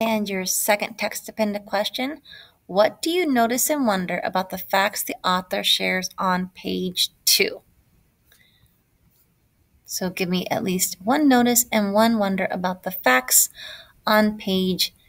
And your second text-dependent question, what do you notice and wonder about the facts the author shares on page 2? So give me at least one notice and one wonder about the facts on page